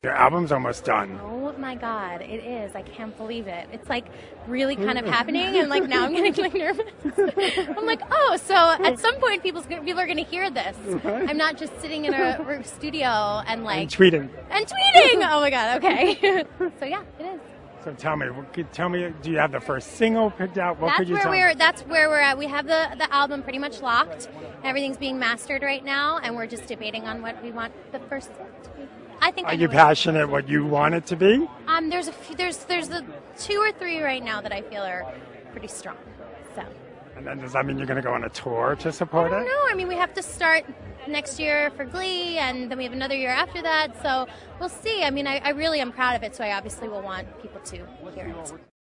Your album's almost done. Oh my God, it is. I can't believe it. It's like really kind of happening, and like now I'm getting like nervous. I'm like, oh, so at some point people are going to hear this. I'm not just sitting in a studio and like And tweeting. and tweeting. Oh my God, okay. So yeah, it is. So tell me, do you have the first single picked out? What could you tell me? That's where we're at. We have the album pretty much locked. Everything's being mastered right now, and we're just debating on what we want the first to be. I think. Are you passionate what you want it to be? There's a few, there's the 2 or 3 right now that I feel are pretty strong. So. And then does that mean you're going to go on a tour to support it? I don't know. I mean, we have to start next year for Glee, and then we have another year after that. So we'll see. I mean, I really am proud of it, so I obviously will want people to hear it.